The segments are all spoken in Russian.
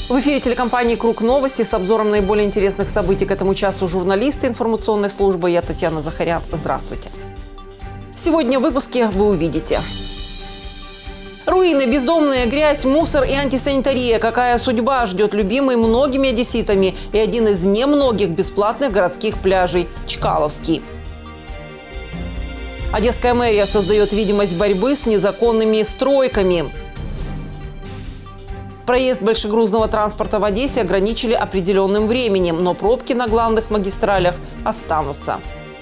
В эфире телекомпании «Круг новости» с обзором наиболее интересных событий к этому часу журналисты информационной службы. Я Татьяна Захарян. Здравствуйте. Сегодня в выпуске вы увидите: руины, бездомные, грязь, мусор и антисанитария. Какая судьба ждет любимый многими одесситами и один из немногих бесплатных городских пляжей – Чкаловский. Одесская мэрия создает видимость борьбы с незаконными стройками. Проезд большегрузного транспорта в Одессе ограничили определенным временем, но пробки на главных магистралях останутся.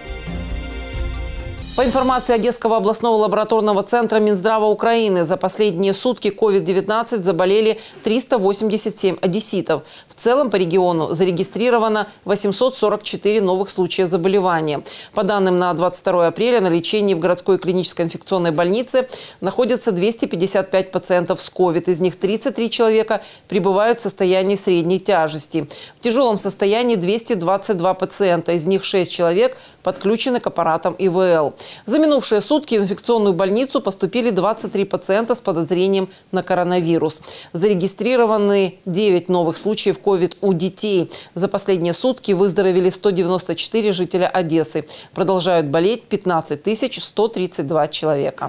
По информации Одесского областного лабораторного центра Минздрава Украины, за последние сутки COVID-19 заболели 387 одесситов. В целом по региону зарегистрировано 844 новых случая заболевания. По данным на 22 апреля на лечении в городской клинической инфекционной больнице находятся 255 пациентов с COVID. Из них 33 человека пребывают в состоянии средней тяжести. В тяжелом состоянии 222 пациента. Из них 6 человек подключены к аппаратам ИВЛ. За минувшие сутки в инфекционную больницу поступили 23 пациента с подозрением на коронавирус. Зарегистрированы 9 новых случаев COVID у детей. За последние сутки выздоровели 194 жителя Одессы. Продолжают болеть 15 132 человека.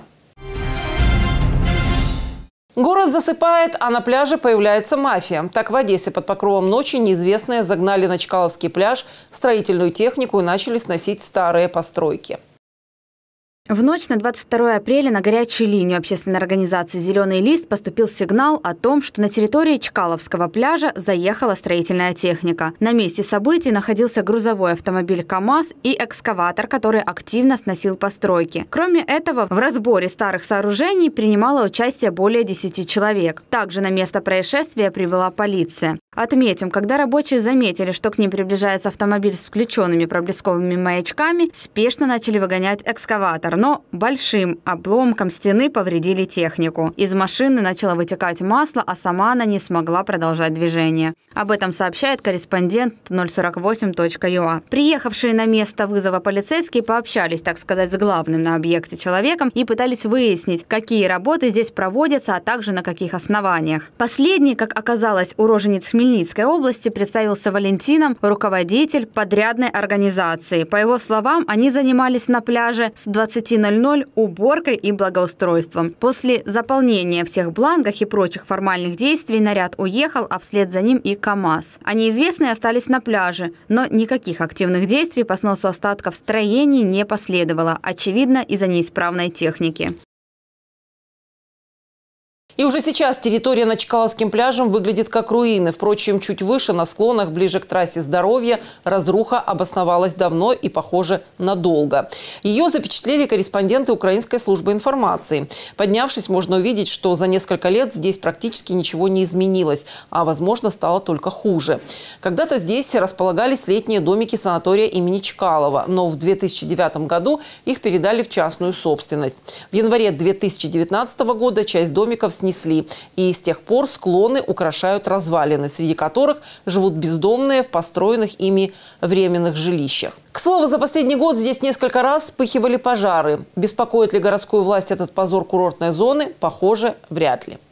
Город засыпает, а на пляже появляется мафия. Так в Одессе под покровом ночи неизвестные загнали на Чкаловский пляж строительную технику и начали сносить старые постройки. В ночь на 22 апреля на горячую линию общественной организации «Зеленый лист» поступил сигнал о том, что на территории Чкаловского пляжа заехала строительная техника. На месте событий находился грузовой автомобиль КАМАЗ и экскаватор, который активно сносил постройки. Кроме этого, в разборе старых сооружений принимало участие более 10 человек. Также на место происшествия прибыла полиция. Отметим, когда рабочие заметили, что к ним приближается автомобиль с включенными проблесковыми маячками, спешно начали выгонять экскаватор, но большим обломком стены повредили технику. Из машины начало вытекать масло, а сама она не смогла продолжать движение. Об этом сообщает корреспондент 048.ua. Приехавшие на место вызова полицейские пообщались, так сказать, с главным на объекте человеком и пытались выяснить, какие работы здесь проводятся, а также на каких основаниях. Последний, как оказалось, уроженец Хмельницкой области, представился Валентином, руководитель подрядной организации. По его словам, они занимались на пляже с 20:00 уборкой и благоустройством. После заполнения всех бланков и прочих формальных действий наряд уехал, а вслед за ним и КАМАЗ. А неизвестные остались на пляже, но никаких активных действий по сносу остатков строений не последовало, очевидно, из-за неисправной техники. И уже сейчас территория над Чкаловским пляжем выглядит как руины. Впрочем, чуть выше, на склонах, ближе к трассе Здоровья, разруха обосновалась давно и, похоже, надолго. Ее запечатлели корреспонденты Украинской службы информации. Поднявшись, можно увидеть, что за несколько лет здесь практически ничего не изменилось, а, возможно, стало только хуже. Когда-то здесь располагались летние домики санатория имени Чкалова, но в 2009 году их передали в частную собственность. В январе 2019 года часть домиков снесли, и с тех пор склоны украшают развалины, среди которых живут бездомные в построенных ими временных жилищах. К слову, за последний год здесь несколько раз вспыхивали пожары. Беспокоит ли городскую власть этот позор курортной зоны? Похоже, вряд ли.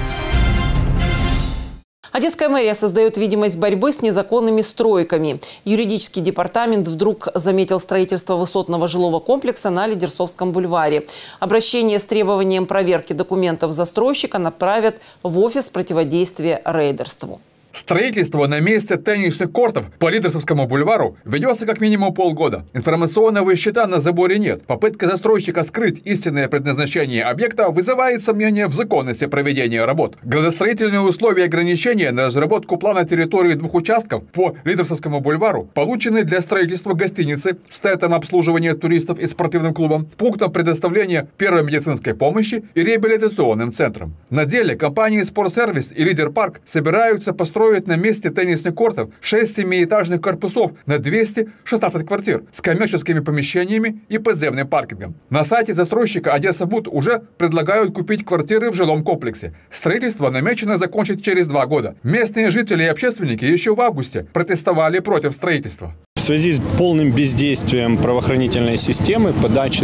Одесская мэрия создает видимость борьбы с незаконными стройками. Юридический департамент вдруг заметил строительство высотного жилого комплекса на Лидерцовском бульваре. Обращение с требованием проверки документов застройщика направят в офис противодействия рейдерству. Строительство на месте теннисных кортов по Лидерцовскому бульвару ведется как минимум полгода. Информационного щита на заборе нет. Попытка застройщика скрыть истинное предназначение объекта вызывает сомнения в законности проведения работ. Градостроительные условия и ограничения на разработку плана территории двух участков по Лидерцовскому бульвару получены для строительства гостиницы с центром обслуживания туристов и спортивным клубом, пунктом предоставления первой медицинской помощи и реабилитационным центром. На деле компании «Спортсервис» и «Лидер-парк» собираются построить на месте теннисных кортов 6 семиэтажных корпусов на 216 квартир с коммерческими помещениями и подземным паркингом. На сайте застройщика «Одесса-Буд» уже предлагают купить квартиры в жилом комплексе. Строительство намечено закончить через 2 года. Местные жители и общественники еще в августе протестовали против строительства. В связи с полным бездействием правоохранительной системы, подачи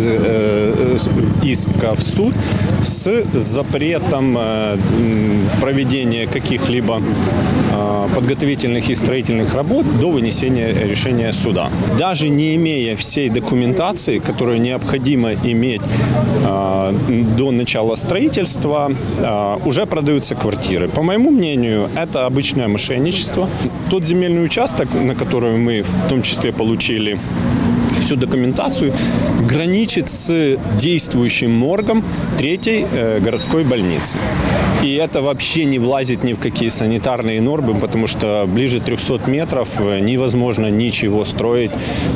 иска в суд с запретом проведения каких-либо подготовительных и строительных работ до вынесения решения суда. Даже не имея всей документации, которую необходимо иметь до начала строительства, уже продаются квартиры. По моему мнению, это обычное мошенничество. Тот земельный участок, на который мы в том числе получили всю документацию, граничит с действующим моргом 3-й городской больницы. И это вообще не влазит ни в какие санитарные нормы, потому что ближе 300 метров невозможно ничего строить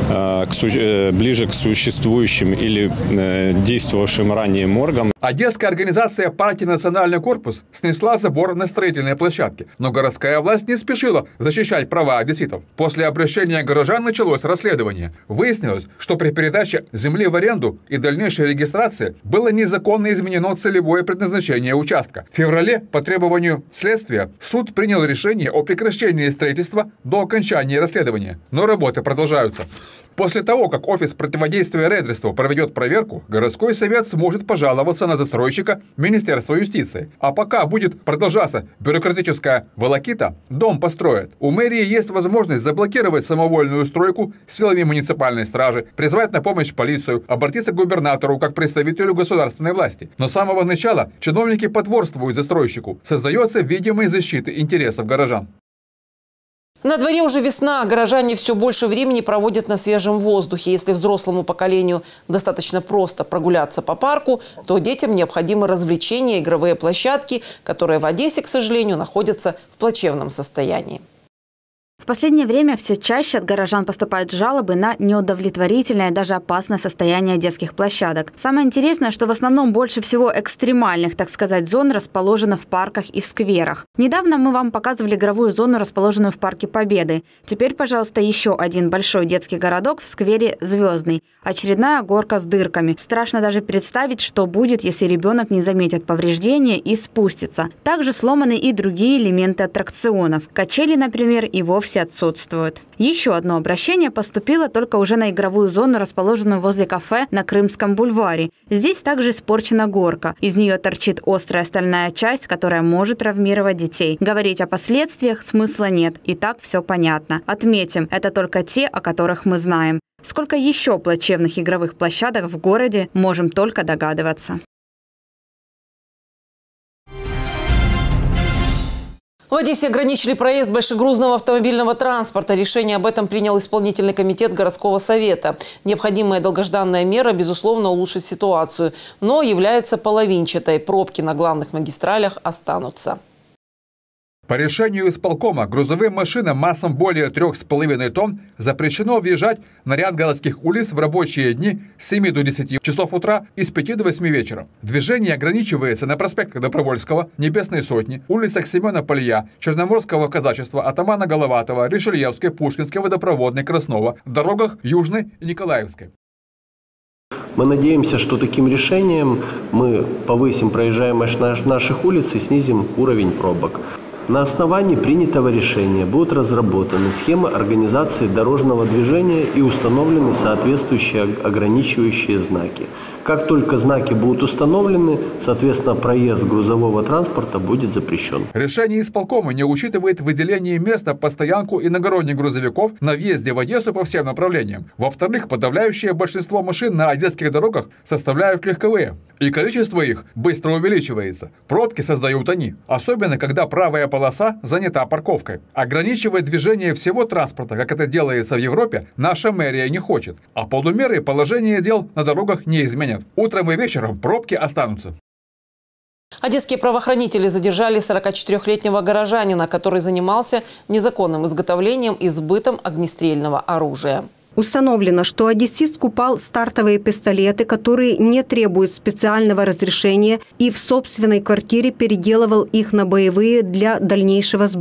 ближе к существующим или действовавшим ранее моргам. Одесская организация партии «Национальный корпус» снесла забор на строительной площадке, но городская власть не спешила защищать права одесситов. После обращения горожан началось расследование. Выяснилось, что при передаче земли в аренду и дальнейшей регистрации было незаконно изменено целевое предназначение участка. В феврале по требованию следствия суд принял решение о прекращении строительства до окончания расследования, но работы продолжаются. После того, как Офис противодействия рейдерству проведет проверку, городской совет сможет пожаловаться на застройщика Министерства юстиции. А пока будет продолжаться бюрократическая волокита, дом построят. У мэрии есть возможность заблокировать самовольную стройку силами муниципальной стражи, призвать на помощь полицию, обратиться к губернатору как представителю государственной власти. Но с самого начала чиновники потворствуют застройщику. Создается видимая защита интересов горожан. На дворе уже весна, горожане все больше времени проводят на свежем воздухе. Если взрослому поколению достаточно просто прогуляться по парку, то детям необходимы развлечения, игровые площадки, которые в Одессе, к сожалению, находятся в плачевном состоянии. В последнее время все чаще от горожан поступают жалобы на неудовлетворительное, даже опасное состояние детских площадок. Самое интересное, что в основном больше всего экстремальных, так сказать, зон расположено в парках и скверах. Недавно мы вам показывали игровую зону, расположенную в Парке Победы. Теперь, пожалуйста, еще один большой детский городок в сквере «Звездный». Очередная горка с дырками. Страшно даже представить, что будет, если ребенок не заметит повреждения и спустится. Также сломаны и другие элементы аттракционов. Качели, например, и вовсе отсутствуют. Еще одно обращение поступило только уже на игровую зону, расположенную возле кафе на Крымском бульваре. Здесь также испорчена горка. Из нее торчит острая стальная часть, которая может травмировать детей. Говорить о последствиях смысла нет. И так все понятно. Отметим, это только те, о которых мы знаем. Сколько еще плачевных игровых площадок в городе, можем только догадываться. В Одессе ограничили проезд большегрузного автомобильного транспорта. Решение об этом принял исполнительный комитет городского совета. Необходимая долгожданная мера, безусловно, улучшит ситуацию, но является половинчатой. Пробки на главных магистралях останутся. По решению исполкома грузовым машинам массом более 3,5 тонн запрещено въезжать на ряд городских улиц в рабочие дни с 7 до 10 часов утра и с 5 до 8 вечера. Движение ограничивается на проспектах Добровольского, Небесной Сотни, улицах Семена Полия, Черноморского казачества, Атамана Головатова, Ришельевской, Пушкинской, Водопроводной, Краснова, дорогах Южной и Николаевской. Мы надеемся, что таким решением мы повысим проезжаемость наших улиц и снизим уровень пробок. На основании принятого решения будут разработаны схемы организации дорожного движения и установлены соответствующие ограничивающие знаки. Как только знаки будут установлены, соответственно, проезд грузового транспорта будет запрещен. Решение исполкома не учитывает выделение мест на постоянку иногородних грузовиков на въезде в Одессу по всем направлениям. Во-вторых, подавляющее большинство машин на одесских дорогах составляют легковые, и количество их быстро увеличивается. Пробки создают они, особенно когда правая полоса занята парковкой. Ограничивать движение всего транспорта, как это делается в Европе, наша мэрия не хочет. А полумеры положение дел на дорогах не изменят. Утром и вечером пробки останутся. Одесские правоохранители задержали 44-летнего горожанина, который занимался незаконным изготовлением и сбытом огнестрельного оружия. Установлено, что одессит скупал стартовые пистолеты, которые не требуют специального разрешения, и в собственной квартире переделывал их на боевые для дальнейшего сбыта.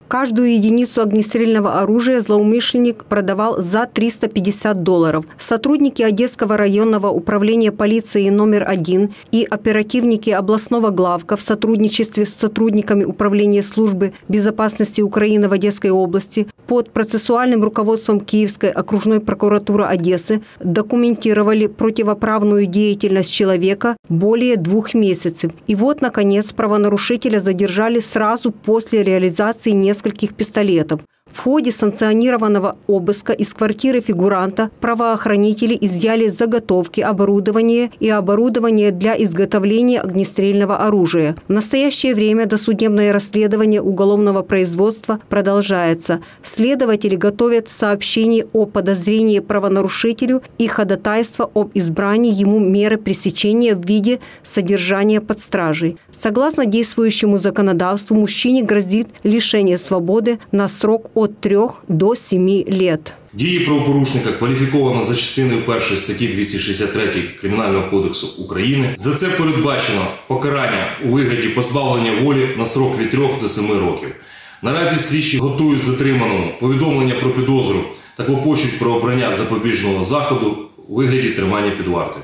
Каждую единицу огнестрельного оружия злоумышленник продавал за $350. Сотрудники Одесского районного управления полиции номер 1 и оперативники областного главка в сотрудничестве с сотрудниками Управления службы безопасности Украины в Одесской области под процессуальным руководством Киевской окружной прокуратуры Одессы документировали противоправную деятельность человека более 2 месяцев. И вот, наконец, правонарушителя задержали сразу после реализации нескольких пистолетов. В ходе санкционированного обыска из квартиры фигуранта правоохранители изъяли заготовки, оборудование и оборудование для изготовления огнестрельного оружия. В настоящее время досудебное расследование уголовного производства продолжается. Следователи готовят сообщение о подозрении правонарушителю и ходатайство об избрании ему меры пресечения в виде содержания под стражей. Согласно действующему законодавству, мужчине грозит лишение свободы на срок от 3 до 7 лет. Дії правопорушника кваліфіковано за частиною 1 статті 263 Кримінального кодексу України. За це передбачено покарання у вигляді позбавлення волі на срок від 3 до 7 років. Наразі слідчі готують затриманому повідомлення про підозру та клопочуть про обрання запобіжного заходу у вигляді тримання під вартою.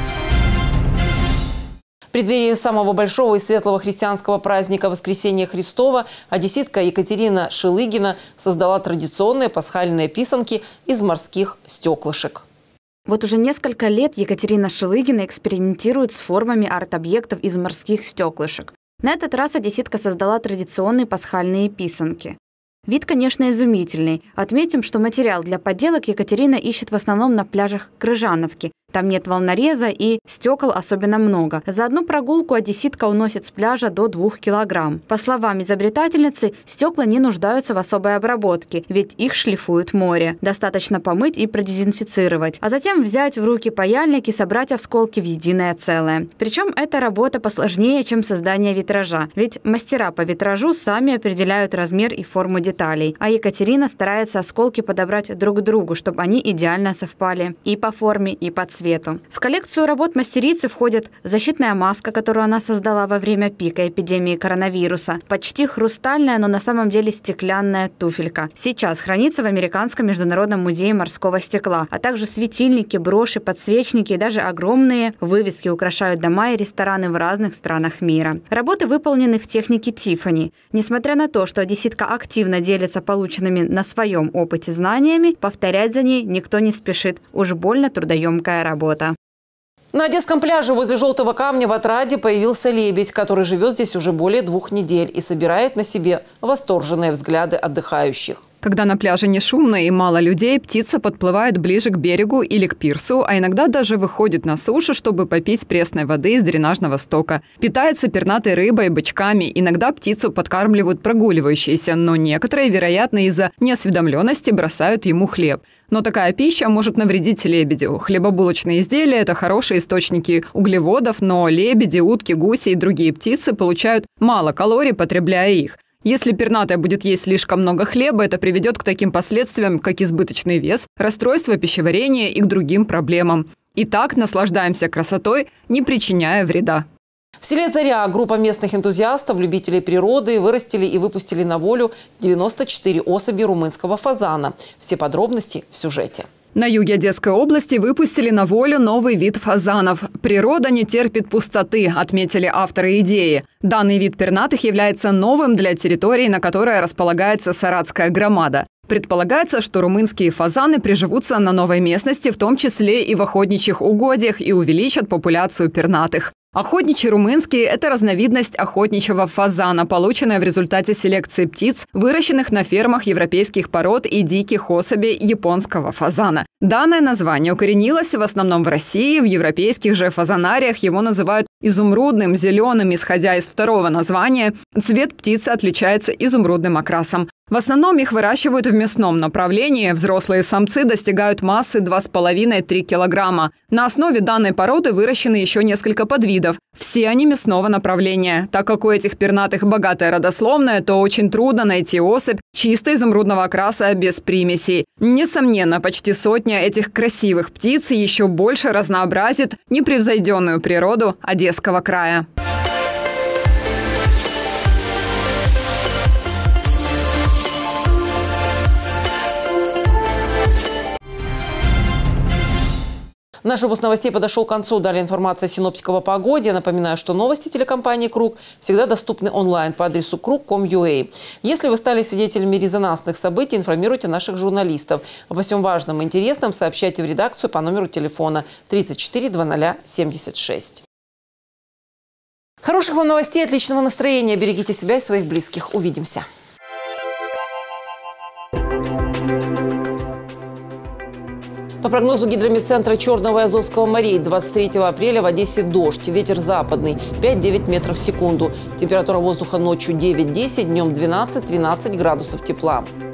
В преддверии самого большого и светлого христианского праздника Воскресения Христова одесситка Екатерина Шелыгина создала традиционные пасхальные писанки из морских стеклышек. Вот уже несколько лет Екатерина Шелыгина экспериментирует с формами арт-объектов из морских стеклышек. На этот раз одесситка создала традиционные пасхальные писанки. Вид, конечно, изумительный. Отметим, что материал для поделок Екатерина ищет в основном на пляжах Крыжановки. Там нет волнореза и стекол особенно много. За одну прогулку одесситка уносит с пляжа до 2 килограмм. По словам изобретательницы, стекла не нуждаются в особой обработке, ведь их шлифует море. Достаточно помыть и продезинфицировать, а затем взять в руки паяльник и собрать осколки в единое целое. Причем эта работа посложнее, чем создание витража, ведь мастера по витражу сами определяют размер и форму деталей, а Екатерина старается осколки подобрать друг к другу, чтобы они идеально совпали и по форме, и по цвету. В коллекцию работ мастерицы входит защитная маска, которую она создала во время пика эпидемии коронавируса, почти хрустальная, но на самом деле стеклянная туфелька. Сейчас хранится в Американском международном музее морского стекла, а также светильники, броши, подсвечники и даже огромные вывески украшают дома и рестораны в разных странах мира. Работы выполнены в технике Тиффани. Несмотря на то, что одесситка активно делится полученными на своем опыте знаниями, повторять за ней никто не спешит. Уж больно трудоемкая работа. На Одесском пляже возле Желтого камня в Отраде появился лебедь, который живет здесь уже более 2 недель и собирает на себе восторженные взгляды отдыхающих. Когда на пляже не шумно и мало людей, птица подплывает ближе к берегу или к пирсу, а иногда даже выходит на сушу, чтобы попить пресной воды из дренажного стока. Питается пернатой рыбой, бычками. Иногда птицу подкармливают прогуливающиеся, но некоторые, вероятно, из-за неосведомленности бросают ему хлеб. Но такая пища может навредить лебедю. Хлебобулочные изделия – это хорошие источники углеводов, но лебеди, утки, гуси и другие птицы получают мало калорий, потребляя их. Если пернатая будет есть слишком много хлеба, это приведет к таким последствиям, как избыточный вес, расстройство пищеварения и к другим проблемам. Итак, наслаждаемся красотой, не причиняя вреда. В селе Заря группа местных энтузиастов, любителей природы, вырастили и выпустили на волю 94 особи румынского фазана. Все подробности в сюжете. На юге Одесской области выпустили на волю новый вид фазанов. Природа не терпит пустоты, отметили авторы идеи. Данный вид пернатых является новым для территории, на которой располагается Саратская громада. Предполагается, что румынские фазаны приживутся на новой местности, в том числе и в охотничьих угодьях, и увеличат популяцию пернатых. Охотничий румынский – это разновидность охотничьего фазана, полученная в результате селекции птиц, выращенных на фермах европейских пород и диких особей японского фазана. Данное название укоренилось в основном в России, в европейских же фазанариях его называют изумрудным, зеленым, исходя из второго названия. Цвет птицы отличается изумрудным окрасом. В основном их выращивают в мясном направлении. Взрослые самцы достигают массы 2,5-3 килограмма. На основе данной породы выращены еще несколько подвидов. Все они мясного направления. Так как у этих пернатых богатая родословная, то очень трудно найти особь чисто изумрудного окраса без примесей. Несомненно, почти сотня этих красивых птиц еще больше разнообразит непревзойденную природу Одесского края. Наш выпуск новостей подошел к концу. Далее информация синоптиков о погоде. Напоминаю, что новости телекомпании «Круг» всегда доступны онлайн по адресу krug.com.ua. Если вы стали свидетелями резонансных событий, информируйте наших журналистов. Обо всем важном и интересном сообщайте в редакцию по номеру телефона 34 00 76. Хороших вам новостей, отличного настроения. Берегите себя и своих близких. Увидимся. По прогнозу гидрометцентра Черного и Азовского морей 23 апреля в Одессе дождь, ветер западный 5-9 метров в секунду. Температура воздуха ночью 9-10, днем 12-13 градусов тепла.